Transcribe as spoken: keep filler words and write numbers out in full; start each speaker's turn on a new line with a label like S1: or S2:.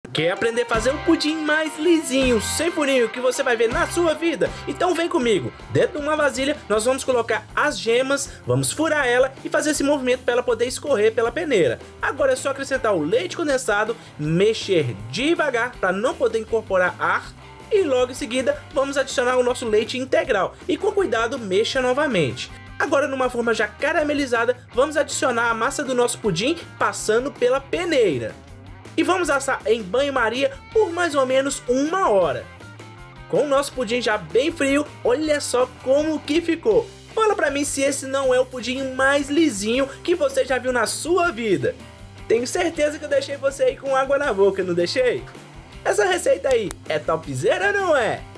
S1: Quer aprender a fazer um pudim mais lisinho, sem furinho, que você vai ver na sua vida? Então vem comigo. Dentro de uma vasilha nós vamos colocar as gemas, vamos furar ela e fazer esse movimento para ela poder escorrer pela peneira. Agora é só acrescentar o leite condensado, mexer devagar para não poder incorporar ar. E logo em seguida vamos adicionar o nosso leite integral e com cuidado mexa novamente. Agora numa forma já caramelizada vamos adicionar a massa do nosso pudim passando pela peneira. E vamos assar em banho-maria por mais ou menos uma hora. Com o nosso pudim já bem frio, olha só como que ficou. Fala pra mim se esse não é o pudim mais lisinho que você já viu na sua vida. Tenho certeza que eu deixei você aí com água na boca, não deixei? Essa receita aí é topzera, não é?